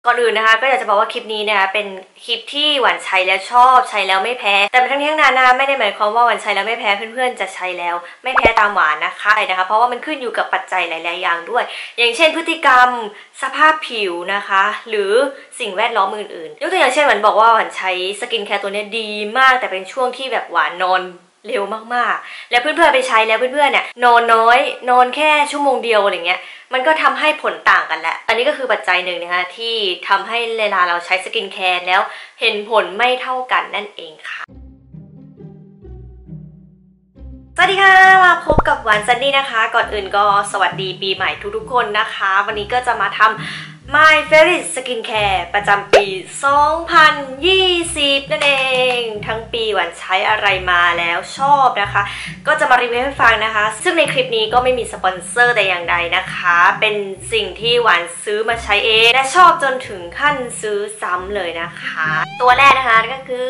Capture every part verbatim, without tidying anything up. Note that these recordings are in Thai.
ก่อนอื่นนะคะก็อยากจะบอกว่าคลิปนี้นะคะเป็นคลิปที่หวานใช้แล้วชอบใช้แล้วไม่แพ้แต่ทั้งนี้ทั้งนั้นนะคะไม่ได้หมายความว่าหวานใช้แล้วไม่แพ้เพื่อนๆจะใช้แล้วไม่แพ้ตามหวานนะคะนะคะเพราะว่ามันขึ้นอยู่กับปัจจัยหลายๆอย่างด้วยอย่างเช่นพฤติกรรมสภาพผิวนะคะหรือสิ่งแวดล้อมอื่นๆยกตัวอย่างเช่นหวานบอกว่าหวานใช้สกินแคร์ตัวนี้ดีมากแต่เป็นช่วงที่แบบหวานนอนเร็วมากๆแล้วเพื่อนๆไปใช้แล้วเพื่อนๆเนี่ยนอนน้อยนอนแค่ชั่วโมงเดียวอะไรเงี้ยมันก็ทำให้ผลต่างกันแหละอันนี้ก็คือปัจจัยหนึ่งนะคะที่ทำให้เวลาเราใช้สกินแคร์แล้วเห็นผลไม่เท่ากันนั่นเองค่ะสวัสดีค่ะมาพบกับหวานซันนี่นะคะก่อนอื่นก็สวัสดีปีใหม่ทุกๆคนนะคะวันนี้ก็จะมาทำ My Favorite Skincare ประจำปี สองพันยี่สิบ นั่นเองทั้งปีหวานใช้อะไรมาแล้วชอบนะคะก็จะมารีวิวให้ฟังนะคะซึ่งในคลิปนี้ก็ไม่มีสปอนเซอร์แต่อย่างใดนะคะเป็นสิ่งที่หวานซื้อมาใช้เองและชอบจนถึงขั้นซื้อซ้ำเลยนะคะตัวแรกนะคะก็คือ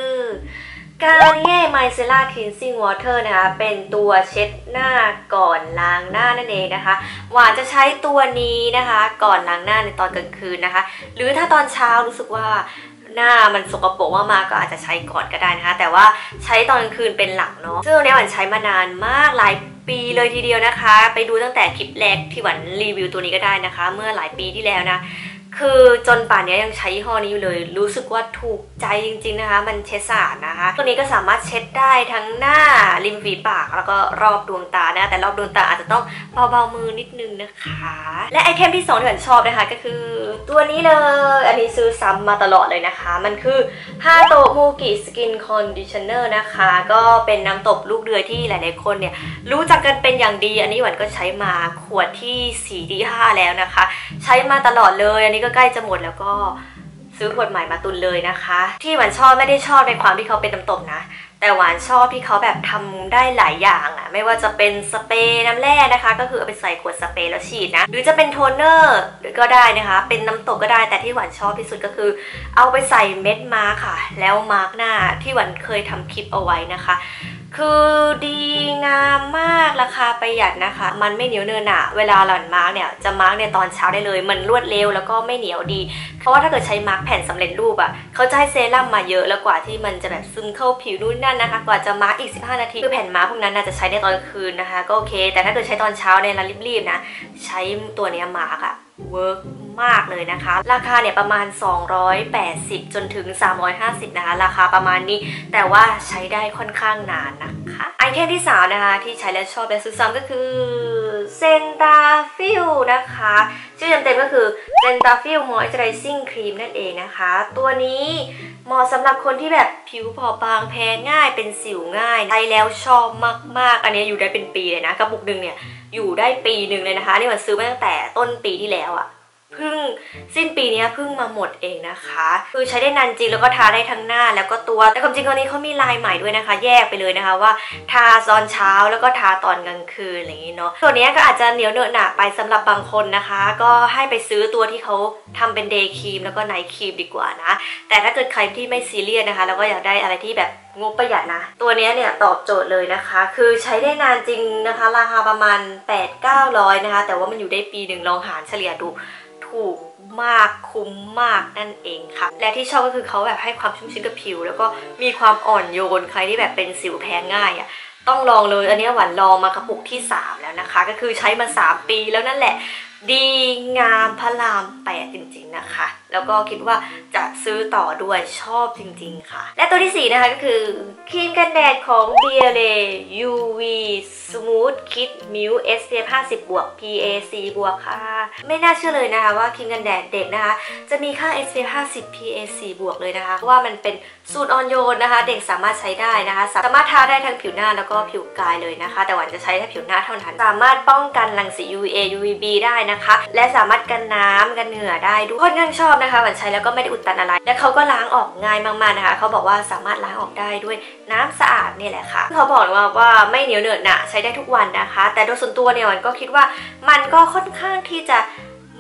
Garnier Micellar Cleansing Water นะคะเป็นตัวเช็ดหน้าก่อนล้างหน้านั่นเองนะคะหวานจะใช้ตัวนี้นะคะก่อนล้างหน้าในตอนกลางคืนนะคะหรือถ้าตอนเช้ารู้สึกว่าหน้ามันสกปรกมากๆก็อาจจะใช้ก่อนก็ได้นะคะแต่ว่าใช้ตอนกลางคืนเป็นหลักเนาะซึ่งตัวนี้หวานใช้มานานมากหลายปีเลยทีเดียวนะคะไปดูตั้งแต่คลิปแรกที่หวานรีวิวตัวนี้ก็ได้นะคะเมื่อหลายปีที่แล้วนะคือจนป่านนี้ยังใช้ยี่ห้อนี้อยู่เลยรู้สึกว่าถูกใจจริงๆนะคะมันเช็ดสะอาดนะคะตัวนี้ก็สามารถเช็ดได้ทั้งหน้าริมฝีปากแล้วก็รอบดวงตานะแต่รอบดวงตาอาจจะต้องเบาๆมือนิดนึงนะคะและไอเทมที่สองที่หวานชอบนะคะก็คือตัวนี้เลยอันนี้ซื้อซ้ำมาตลอดเลยนะคะมันคือฮาโตะมูกิสกินคอนดิชเนอร์นะคะก็เป็นน้ำตบลูกเดือยที่หลายๆคนเนี่ยรู้จักกันเป็นอย่างดีอันนี้หวานก็ใช้มาขวดที่สี่ที่ห้าแล้วนะคะใช้มาตลอดเลยอันนี้ก็ใกล้จะหมดแล้วก็ซื้อขวดใหม่มาตุนเลยนะคะที่หวานชอบไม่ได้ชอบในความที่เขาเป็นน้ำตบนะแต่หวานชอบที่เขาแบบทำได้หลายอย่างอ่ะไม่ว่าจะเป็นสเปรย์น้ำแร่นะคะก็คือเอาไปใส่ขวดสเปรย์แล้วฉีดนะหรือจะเป็นโทนเนอร์ก็ได้นะคะเป็นน้ำตบก็ได้แต่ที่หวานชอบที่สุดก็คือเอาไปใส่เม็ดมาร์คค่ะแล้วมาร์คหน้าที่หวานเคยทำคลิปเอาไว้นะคะคือดีงามมากราคาประหยัดนะคะมันไม่เหนียวเนินหนะเวลาหล่อนมาร์กเนี่ยจะมาร์กในตอนเช้าได้เลยมันรวดเร็วแล้วก็ไม่เหนียวดีเพราะว่าถ้าเกิดใช้มาร์กแผ่นสำเร็จรูปอ่ะเขาจะให้เซรั่มมาเยอะแล้วกว่าที่มันจะแบบซึมเข้าผิวนู่นนั่นนะคะกว่าจะมาร์กอีกสิบห้านาทีคือแผ่นมาร์กพวกนั้นน่าจะใช้ในตอนคืนนะคะก็โอเคแต่ถ้าเกิดใช้ตอนเช้าในเวลารีบๆนะใช้ตัวนี้มาร์กอ่ะเวิร์กมากเลยนะคะราคาเนี่ยประมาณสองร้อยแปดสิบจนถึงสามร้อยห้าสิบนะคะราคาประมาณนี้แต่ว่าใช้ได้ค่อนข้างนานนะคะไอเทมที่สามนะคะที่ใช้แล้วชอบและซื้อซ้ำก็คือเซนตาฟิลนะคะชื่อเต็มๆก็คือเซนตาฟิลมอยเจอไรซิ่งครีมนั่นเองนะคะตัวนี้เหมาะสำหรับคนที่แบบผิวเผาบางแพ้ง่ายเป็นสิวง่ายใช้แล้วชอบมากๆอันนี้อยู่ได้เป็นปีเลยนะกระปุกหนึ่งเนี่ยอยู่ได้ปีหนึ่งเลยนะคะนี่มันซื้อมาตั้งแต่ต้นปีที่แล้วอะเพิ่งสิ้นปีนี้เพิ่งมาหมดเองนะคะคือใช้ได้นานจริงแล้วก็ทาได้ทั้งหน้าแล้วก็ตัวแต่ความจริงตอนนี้เขามีลายใหม่ด้วยนะคะแยกไปเลยนะคะว่าทาตอนเช้าแล้วก็ทาตอนกลางคืนอะไรอย่างนี้เนาะตัวนี้ก็อาจจะเหนียวเหนอะหนะไปสำหรับบางคนนะคะก็ให้ไปซื้อตัวที่เขาทำเป็นเดย์ครีมแล้วก็ไนท์ครีมดีกว่านะแต่ถ้าเกิดใครที่ไม่ซีเรียสนะคะแล้วก็อยากได้อะไรที่แบบงบประหยัดนะตัวนี้เนี่ยตอบโจทย์เลยนะคะคือใช้ได้นานจริงนะคะราคาประมาณ แปดถึงเก้าร้อย นะคะแต่ว่ามันอยู่ได้ปีหนึ่งลองหารเฉลี่ยดูถูกมากคุ้มมากนั่นเองค่ะและที่ชอบก็คือเขาแบบให้ความชุ่มชื้นกับผิวแล้วก็มีความอ่อนโยนใครที่แบบเป็นสิวแพ้ง่ายอ่ะต้องลองเลยอันนี้หวานลองมากระปุกที่สามแล้วนะคะก็คือใช้มาสามปีแล้วนั่นแหละดีงามพระรามแปดจริงๆนะคะแล้วก็คิดว่าจะซื้อต่อด้วยชอบจริงๆค่ะและตัวที่สี่นะคะก็คือครีมกันแดดของ บี แอล เอ ยู วี Smooth Kit Milk เอส พี เอฟ ห้าสิบ บวก พี เอ ซี บวกค่ะไม่น่าเชื่อเลยนะคะว่าครีมกันแดดเด็กนะคะจะมีค่า เอส พี เอฟ ห้าสิบ พี เอ ซี บวกเลยนะคะเพราะว่ามันเป็นสูตรอ่อนโยนนะคะเด็กสามารถใช้ได้นะคะสามารถทาได้ทั้งผิวหน้าแล้วก็ผิวกายเลยนะคะแต่หวานจะใช้แค่ผิวหน้าเท่านั้นสามารถป้องกันรังสี ยู วี เอ ยู วี บี ได้นะคะและสามารถกันน้ำกันเหงื่อได้ด้วยค่อนข้างชอบนะคะหวานใช้แล้วก็ไม่ได้อุดตันอะไรและเขาก็ล้างออกง่ายมากๆนะคะเขาบอกว่าสามารถล้างออกได้ด้วยน้ำสะอาดนี่แหละค่ะเขาบอกว่าว่าไม่เหนียวเหนอะหนะใช้ได้ทุกวันนะคะแต่โดยส่วนตัวเนี่ยหวานก็คิดว่ามันก็ค่อนข้างที่จะ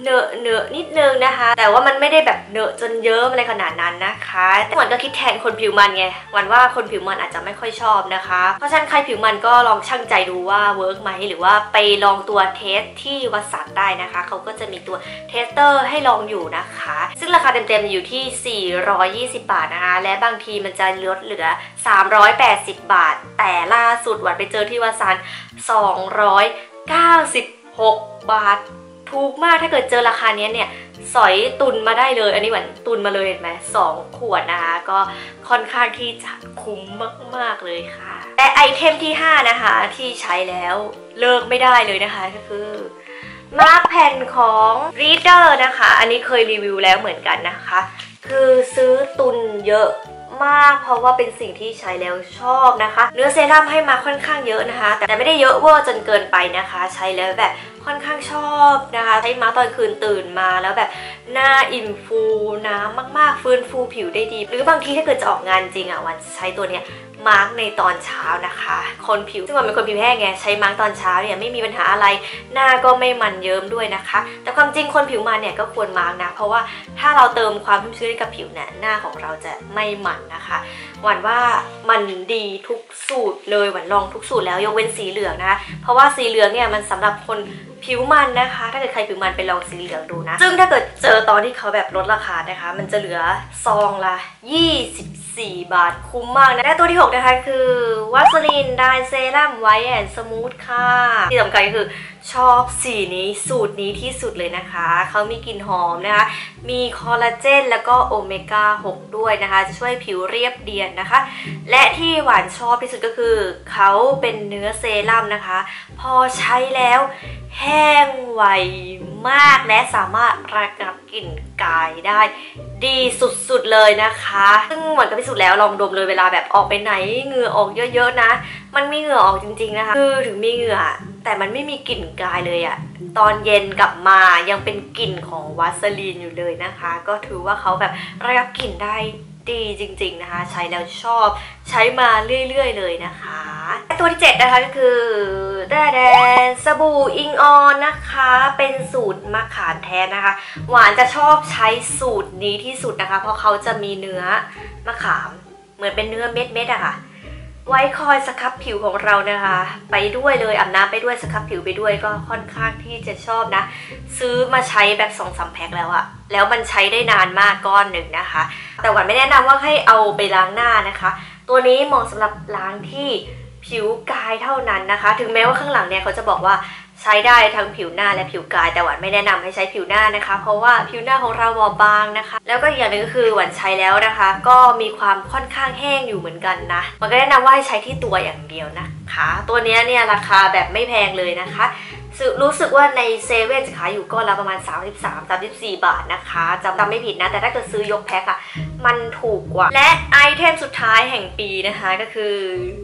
เนอะเนอะนิดนึงนะคะแต่ว่ามันไม่ได้แบบเนอะจนเยิ้มอะไรขนาดนั้นนะคะแต่หวานก็คิดแทนคนผิวมันไงหวานว่าคนผิวมันอาจจะไม่ค่อยชอบนะคะเพราะฉะนั้นใครผิวมันก็ลองชั่งใจดูว่าเวิร์กไหมหรือว่าไปลองตัวเทสที่วัสันได้นะคะเขาก็จะมีตัวเทสเตอร์ให้ลองอยู่นะคะซึ่งราคาเต็มๆอยู่ที่สี่ร้อยยี่สิบบาทนะคะและบางทีมันจะลดเหลือสามร้อยแปดสิบบาทแต่ล่าสุดหวานไปเจอที่วัสันสองร้อยเก้าสิบหกบาทถูกมากถ้าเกิดเจอราคานี้เนี่ยสอยตุนมาได้เลยอันนี้เหมือนตุนมาเลยเห็นไหมสองขวดนะคะก็ค่อนข้างที่จะคุ้มมากๆเลยค่ะแต่ไอเทมที่ห้านะคะที่ใช้แล้วเลิกไม่ได้เลยนะคะก็คือมาร์กแผ่นของ Reader นะคะอันนี้เคยรีวิวแล้วเหมือนกันนะคะคือซื้อตุนเยอะมากเพราะว่าเป็นสิ่งที่ใช้แล้วชอบนะคะเนื้อเซรั่มให้มาค่อนข้างเยอะนะคะแต่ไม่ได้เยอะเวอร์จนเกินไปนะคะใช้แล้วแบบค่อนข้างชอบนะคะใช้มาตอนคืนตื่นมาแล้วแบบหน้าอิ่มฟูน้ำมากๆฟื้นฟูผิวได้ดีหรือบางทีถ้าเกิดจะออกงานจริงอ่ะวันใช้ตัวเนี้ยมาร์กในตอนเช้านะคะคนผิวซึ่งมันเป็นคนผิวแห้งไงใช้มาร์กตอนเช้าเนี่ยไม่มีปัญหาอะไรหน้าก็ไม่มันเยิ้มด้วยนะคะแต่ความจริงคนผิวมันเนี่ยก็ควรมาร์กนะเพราะว่าถ้าเราเติมความชุ่มชื้นให้กับผิวเนี่ยหน้าของเราจะไม่มันนะคะหวานว่ามันดีทุกสูตรเลยหวานลองทุกสูตรแล้วยกเว้นสีเหลืองนะคะเพราะว่าสีเหลืองเนี่ยมันสำหรับคนผิวมันนะคะถ้าเกิดใครผิวมันไปลองสีเหลืองดูนะซึ่งถ้าเกิดเจอตอนที่เขาแบบลดราคานะคะมันจะเหลือซองละยี่สิบสี่บาทคุ้มมากนะและตัวที่หกนะคะคือวัสลีนไดเซรั่มไวท์แอนด์สมูทค่ะที่สำคัญก็คือชอบสีนี้สูตรนี้ที่สุดเลยนะคะเขามีกลิ่นหอมนะคะมีคอลลาเจนแล้วก็โอเมก้าหกด้วยนะคะจะช่วยผิวเรียบเนียนนะคะและที่หวานชอบที่สุดก็คือเขาเป็นเนื้อเซรั่มนะคะพอใช้แล้วแห้งไวมากและสามารถระงับกลิ่นกายได้ดีสุดๆเลยนะคะซึ่งหวานก็พิสูจน์แล้วลองดมเลยเวลาแบบออกไปไหนเหงื่อออกเยอะๆนะมันมีเหงื่อออกจริงๆนะคะคือถึงมีเหงื่อแต่มันไม่มีกลิ่นกายเลยอะตอนเย็นกลับมายังเป็นกลิ่นของวัสลีนอยู่เลยนะคะก็ถือว่าเขาแบบระงับกลิ่นได้ดีจริงๆนะคะใช้แล้วชอบใช้มาเรื่อยๆเลยนะคะตัวที่เจ็ดนะคะก็คือแดแดนสบู่อิงออนนะคะเป็นสูตรมะขามแท้นะคะหวานจะชอบใช้สูตรนี้ที่สุดนะคะเพราะเขาจะมีเนื้อมะขามเหมือนเป็นเนื้อเม็ดๆอะค่ะไว้คอยสครับผิวของเรานะคะไปด้วยเลยอาบน้ำไปด้วยสครับผิวไปด้วยก็ค่อนข้างที่จะชอบนะซื้อมาใช้แบบสองสามแพ็คแล้วอะแล้วมันใช้ได้นานมากก้อนหนึ่งนะคะแต่หวานไม่แนะนำว่าให้เอาไปล้างหน้านะคะตัวนี้เหมาะสำหรับล้างที่ผิวกายเท่านั้นนะคะถึงแม้ว่าข้างหลังเนี่ยเขาจะบอกว่าใช้ได้ทั้งผิวหน้าและผิวกายแต่หวานไม่แนะนำให้ใช้ผิวหน้านะคะเพราะว่าผิวหน้าของเราบอบบางนะคะแล้วก็อย่างหนึ่งก็คือหวานใช้แล้วนะคะก็มีความค่อนข้างแห้งอยู่เหมือนกันนะมันก็แนะนำว่าให้ใช้ที่ตัวอย่างเดียวนะคะตัวนี้เนี่ยราคาแบบไม่แพงเลยนะคะรู้สึกว่าในเซเว่นจะขายอยู่ก้อนละประมาณสามสิบสาม สามสิบสี่บาทนะคะจำจำไม่ผิดนะแต่ถ้าเกิดซื้อยกแพ็คอะมันถูกกว่าและไอเทมสุดท้ายแห่งปีนะคะก็คือ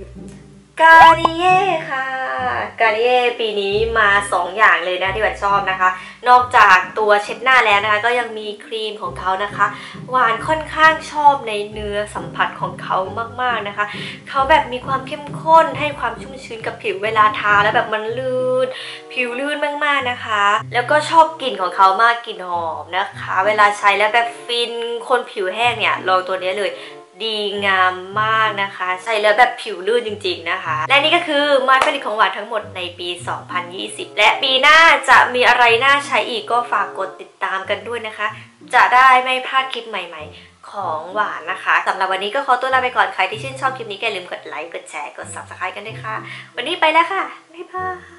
Garnier ค่ะ Garnier ปีนี้มาสองอย่างเลยนะที่หวานชอบนะคะนอกจากตัวเช็ดหน้าแล้วนะคะก็ยังมีครีมของเขานะคะหวานค่อนข้างชอบในเนื้อสัมผัสของเขามากๆนะคะเขาแบบมีความเข้มข้นให้ความชุ่มชื้นกับผิวเวลาทาแล้วแบบมันลื่นผิวลื่นมากๆนะคะแล้วก็ชอบกลิ่นของเขามากกลิ่นหอมนะคะเวลาใช้แล้วแบบฟินคนผิวแห้งเนี่ยลองตัวนี้เลยดีงามมากนะคะใช้แล้วแบบผิวลื่นจริงๆนะคะและนี่ก็คือมาร์คผลิตของหวานทั้งหมดในปีสองพันยี่สิบและปีหน้าจะมีอะไรน่าใช้อีกก็ฝากกดติดตามกันด้วยนะคะจะได้ไม่พลาดคลิปใหม่ๆของหวานนะคะสำหรับวันนี้ก็ขอตัวลาไปก่อนใครที่ชื่นชอบคลิปนี้อย่าลืมกดไลค์กดแชร์กด ซับสไครบ์ กันด้วยค่ะวันนี้ไปแล้วค่ะบ๊ายบาย